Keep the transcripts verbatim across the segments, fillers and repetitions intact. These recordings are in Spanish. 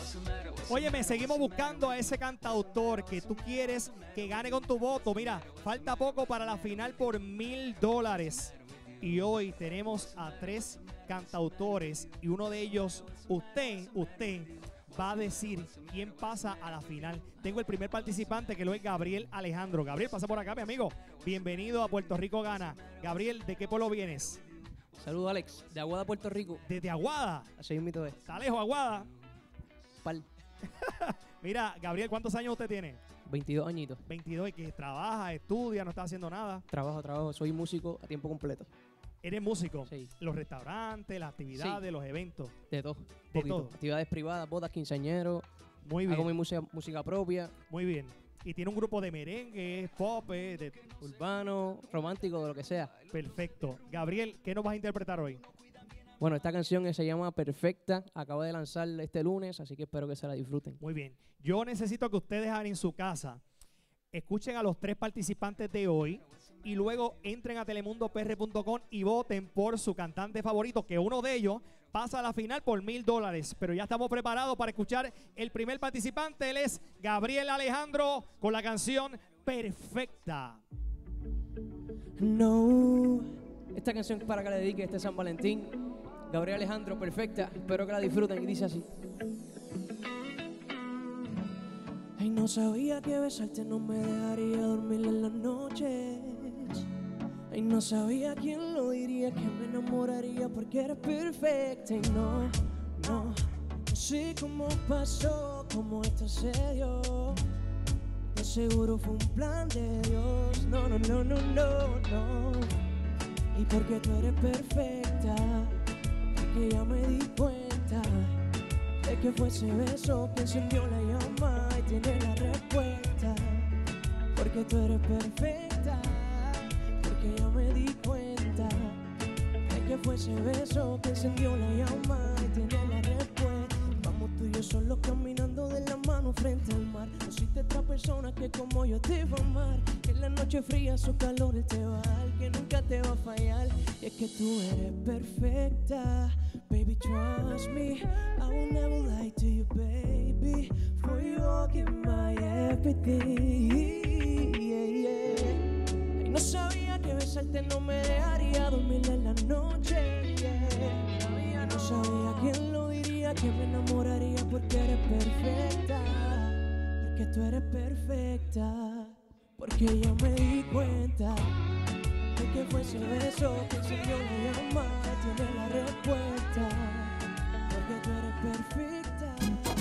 Óyeme, seguimos buscando a ese cantautor que tú quieres que gane con tu voto. Mira, falta poco para la final por mil dólares. Y hoy tenemos a tres cantautores y uno de ellos, usted, usted va a decir quién pasa a la final. Tengo el primer participante que lo es Gabriel Alejandro. Gabriel, pasa por acá, mi amigo. Bienvenido a Puerto Rico Gana. Gabriel, ¿de qué pueblo vienes? Saludos, Alex, de Aguada, Puerto Rico. Desde Aguada. Así mismo es. ¿Está lejos Aguada? Pal. Mira, Gabriel, ¿cuántos años usted tiene? veintidós añitos. veintidós, y que trabaja, estudia, no está haciendo nada. Trabajo, trabajo. Soy músico a tiempo completo. ¿Eres músico? Sí. Los restaurantes, las actividades, Sí. los eventos. De todo. De Poquito. todo. Actividades privadas, bodas, quinceañeros. Muy bien. Hago mi música, música propia. Muy bien. Y tiene un grupo de merengue, pop, eh, de... Urbano, romántico, de lo que sea. Perfecto. Gabriel, ¿qué nos vas a interpretar hoy? Bueno, esta canción se llama Perfecta. Acabo de lanzarla este lunes, así que espero que se la disfruten. Muy bien. Yo necesito que ustedes hagan en su casa, escuchen a los tres participantes de hoy y luego entren a telemundo p r punto com y voten por su cantante favorito, que uno de ellos pasa a la final por mil dólares. Pero ya estamos preparados para escuchar el primer participante. Él es Gabriel Alejandro con la canción Perfecta. No. Esta canción es para que le dedique este San Valentín. Gabriel Alejandro, Perfecta. Espero que la disfruten y dice así. Ay, no sabía que besarte no me dejaría dormir en las noches. Ay, no sabía quién lo diría, que me enamoraría porque eres perfecta. Y no, no, no sé cómo pasó, cómo esto se dio. De seguro fue un plan de Dios. No, no, no, no, no, no. Y porque tú eres perfecta, porque ya me di cuenta de que fue ese beso que encendió la llama y tiene la respuesta. Porque tú eres perfecta, porque ya me di cuenta de que fue ese beso que encendió la llama y tiene la respuesta. Vamos tú y yo solos caminando de la mano frente al mar. No existe otra persona que como yo te va a amar. Que en la noche fría su calor él te va a dar, que nunca te va a fallar. Y es que tú eres perfecta. Baby, trust me, I will never lie to you, baby. For you all give my everything, yeah, yeah. Y no sabía que besarte no me dejaría dormir en la noche, yeah. No sabía quién lo diría, que me enamoraría porque eres perfecta. Porque tú eres perfecta. Porque ya me di cuenta de que fue ese beso que encendió la llama, tiene la respuesta, porque tú eres perfecta.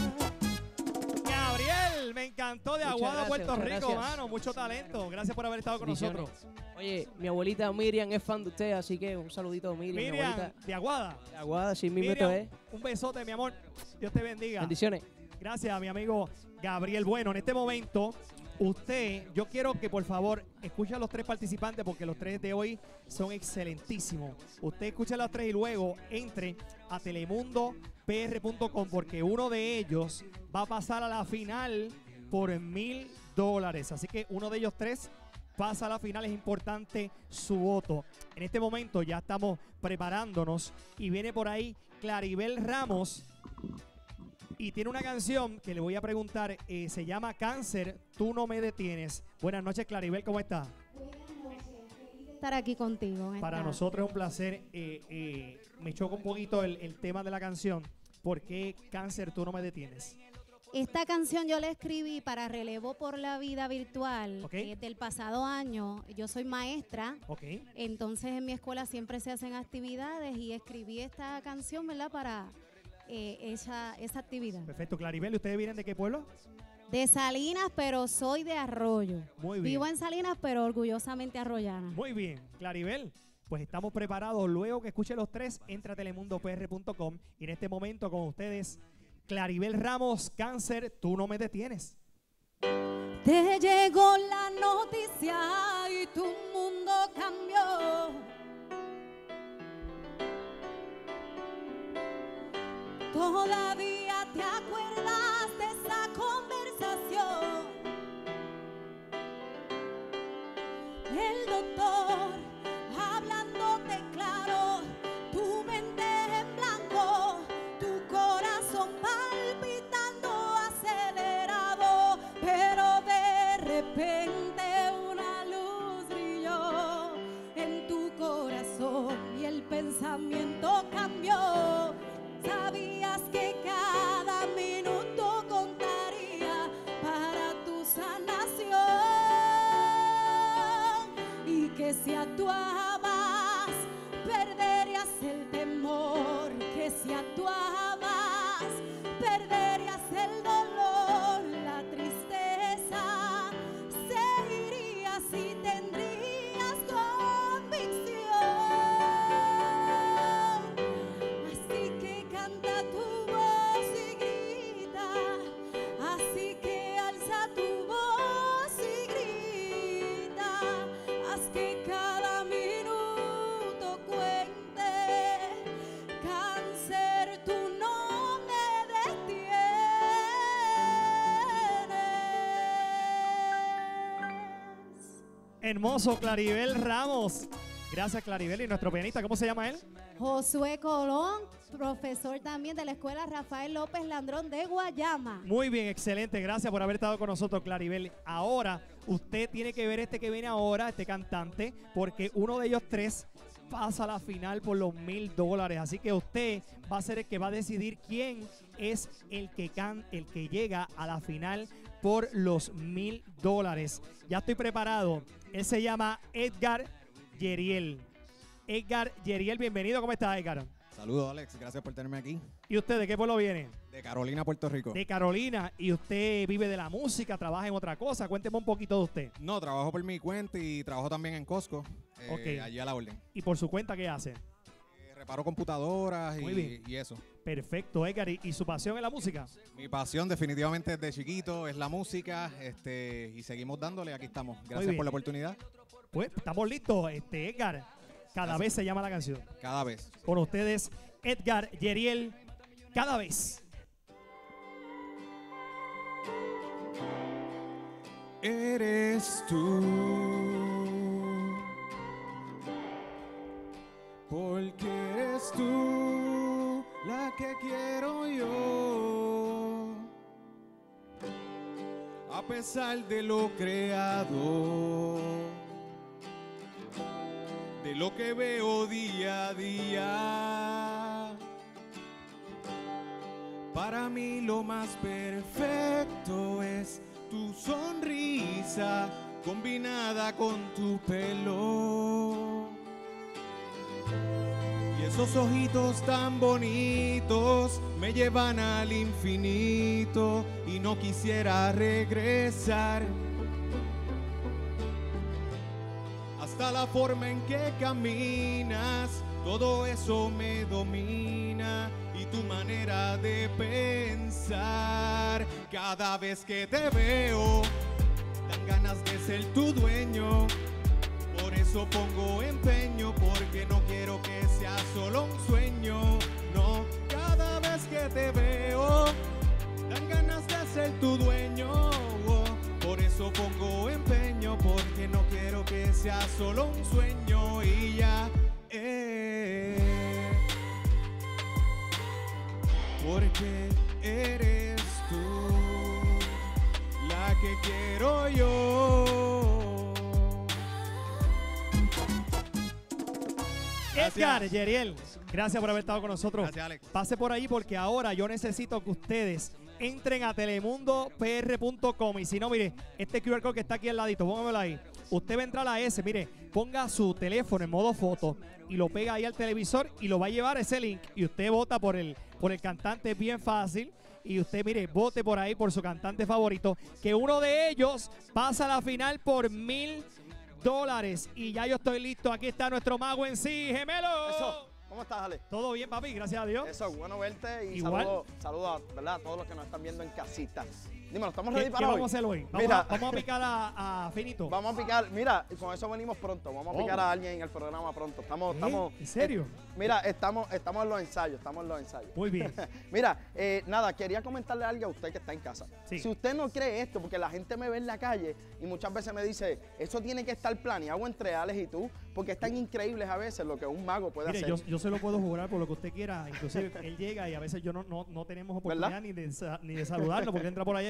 Gabriel, me encantó, de Muchas Aguada, gracias, Puerto muchas Rico, gracias. mano, mucho talento. Gracias por haber estado con Bendiciones. nosotros. Oye, mi abuelita Miriam es fan de usted, así que un saludito a Miriam, mi Miriam, abuelita de Aguada. de Aguada, sí mismo Miriam, es. un besote, mi amor. Dios te bendiga. Bendiciones. Gracias, mi amigo Gabriel. Bueno, en este momento, usted, yo quiero que por favor escuche a los tres participantes porque los tres de hoy son excelentísimos. Usted escucha a los tres y luego entre a telemundo p r punto com porque uno de ellos va a pasar a la final por mil dólares. Así que uno de ellos tres pasa a la final. Es importante su voto. En este momento ya estamos preparándonos y viene por ahí Claribel Ramos. Y tiene una canción que le voy a preguntar, eh, se llama Cáncer, tú no me detienes. Buenas noches, Claribel, ¿cómo está? Estar aquí contigo. Para esta- nosotros es un placer. Eh, eh, me choca un poquito el, el tema de la canción. ¿Por qué Cáncer, tú no me detienes? Esta canción yo la escribí para Relevo por la Vida Virtual, Ok. eh, del pasado año. Yo soy maestra, Ok. entonces en mi escuela siempre se hacen actividades y escribí esta canción, ¿verdad? Para eh, esa, esa actividad. Perfecto, Claribel, ¿ustedes vienen de qué pueblo? De Salinas, pero soy de Arroyo. Muy bien. Vivo en Salinas, pero orgullosamente arroyana. Muy bien, Claribel. Pues estamos preparados. Luego que escuche los tres, entra a telemundo p r punto com. Y en este momento con ustedes, Claribel Ramos, Cáncer, tú no me detienes. Te llegó la noticia y tu mundo cambió. Todavía te acuerdas de esa conversación. El doctor hablándote claro, tu mente en blanco, tu corazón palpitando pensamiento cambió. Sabías que cada minuto contaría para tu sanación y que si actuabas perderías el temor, que si actuabas perderías el dolor, la tristeza seguirías y tendrías convicción. Así que canta tu voz y grita, así que alza tu voz y grita, haz que cada minuto cuente, cáncer tú no me detienes. Hermoso, Claribel Ramos. Gracias, Claribel. ¿Y nuestro pianista, cómo se llama él? Josué Colón, profesor también de la Escuela Rafael López Landrón de Guayama. Muy bien, excelente. Gracias por haber estado con nosotros, Claribel. Ahora, usted tiene que ver este que viene ahora, este cantante, porque uno de ellos tres pasa a la final por los mil dólares. Así que usted va a ser el que va a decidir quién es el que, can, el que llega a la final por los mil dólares. Ya estoy preparado. Él se llama Edgar Yeriel. Edgar Yeriel, bienvenido. ¿Cómo estás, Edgar? Saludos, Alex. Gracias por tenerme aquí. ¿Y usted de qué pueblo viene? De Carolina, Puerto Rico. De Carolina. ¿Y usted vive de la música? ¿Trabaja en otra cosa? Cuénteme un poquito de usted. No, trabajo por mi cuenta y trabajo también en Costco. Eh, Ok. Allí a la orden. ¿Y por su cuenta qué hace? Eh, reparo computadoras Muy y, bien. y eso. Perfecto, Edgar. ¿Y, y su pasión es la música? Mi pasión definitivamente desde chiquito es la música, este, y seguimos dándole. Aquí estamos. Gracias bien. por la oportunidad. Pues estamos listos, este Edgar. Cada Gracias. vez se llama la canción. Cada vez. Con ustedes, Edgar Yeriel, Cada vez. Eres tú, porque eres tú la que quiero yo, a pesar de lo creado, de lo que veo día a día. Para mí lo más perfecto es tu sonrisa combinada con tu pelo y esos ojitos tan bonitos me llevan al infinito y no quisiera regresar. Hasta la forma en que caminas, todo eso me domina, y tu manera de pensar. Cada vez que te veo, dan ganas de ser tu dueño. Por eso pongo empeño, porque no quiero que sea solo un sueño. No, cada vez que te veo, dan ganas de ser tu dueño. Por eso pongo empeño, porque no quiero que sea solo un sueño. Y ya, eh, porque eres tú la que quiero yo. Edgar Yeriel, gracias por haber estado con nosotros. Gracias, Alex. Pase por ahí porque ahora yo necesito que ustedes entren a telemundo p r punto com y si no, mire, este Q R code que está aquí al ladito, póngamelo ahí. Usted va a entrar a la S, mire, ponga su teléfono en modo foto y lo pega ahí al televisor y lo va a llevar ese link y usted vota por el, por el cantante, es bien fácil. Y usted, mire, vote por ahí por su cantante favorito, que uno de ellos pasa a la final por mil dólares. Y ya yo estoy listo, aquí está nuestro mago en sí, gemelo. Eso. ¿Cómo estás, Ale? Todo bien, papi, gracias a Dios. Eso, bueno verte y Igual. saludos saludo, ¿verdad? A todos los que nos están viendo en casita. Dímelo, ¿estamos ¿Qué, ready qué para hoy? vamos a hacer hoy? Vamos, Mira. a, vamos a picar a, a Finito. Vamos a picar, mira, y con eso venimos pronto. Vamos a Oh. picar a alguien en el programa pronto. Estamos, ¿Eh? estamos. ¿En serio? eh, mira, estamos, estamos en los ensayos, estamos en los ensayos. Muy bien. Mira, eh, nada, quería comentarle algo a usted que está en casa. Sí. Si usted no cree esto, porque la gente me ve en la calle y muchas veces me dice, eso tiene que estar planeado entre Alex y tú, porque es tan increíble a veces lo que un mago puede Mire, hacer. yo, yo se lo puedo jurar por lo que usted quiera. Inclusive él llega y a veces yo no, no, no tenemos oportunidad ¿Verdad? ni de, sa- ni de saludarlo porque entra por allá y yo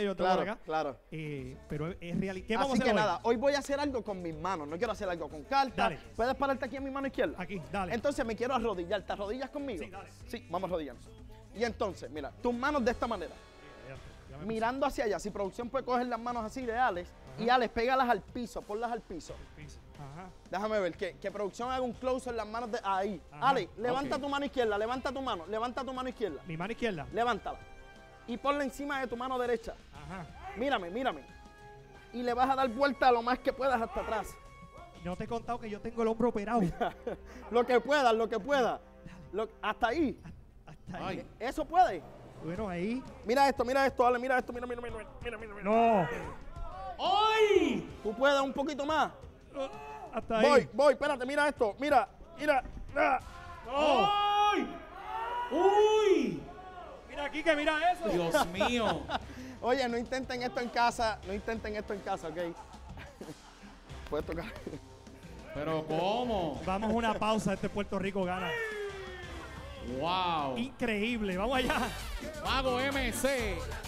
yo tengo Claro, por acá. claro. Eh, pero es, es real. ¿Qué vamos Así a que hacer hoy? nada, hoy voy a hacer algo con mis manos. No quiero hacer algo con cartas. Dale. ¿Puedes pararte aquí en mi mano izquierda? Aquí, dale. Entonces me quiero arrodillar. ¿Te arrodillas conmigo? Sí, dale. Sí, vamos a arrodillarnos. Y entonces, mira, tus manos de esta manera. Ya, ya me puse. Mirando hacia allá. Si producción puede coger las manos así de Alex. Y Alex, pégalas al piso, ponlas al piso. Ajá. Déjame ver, que, que producción haga un close en las manos de ahí. Ajá, Alex, levanta ok. tu mano izquierda, levanta tu mano, levanta tu mano izquierda. Mi mano izquierda. Levántala. Y ponla encima de tu mano derecha. Ajá. Mírame, mírame. Y le vas a dar vuelta lo más que puedas hasta atrás. No te he contado que yo tengo el hombro operado. Lo que puedas, lo que puedas. Lo- hasta ahí. Hasta ahí. Ay. Eso puede. Bueno, ahí. Mira esto, mira esto, Ale, mira esto, mira, mira, mira, mira, mira, mira. No. ¡Ay! Tú puedes un poquito más. Hasta ahí. Voy, voy, espérate, mira esto, mira, mira. Ah. No. ¡Ay! ¡Uy! Mira aquí que mira eso. Dios mío. Oye, no intenten esto en casa, no intenten esto en casa, ¿ok? Puedes tocar. ¿Pero cómo? Vamos a una pausa. Este Puerto Rico gana. ¡Wow! Increíble. Vamos allá. Mago M C.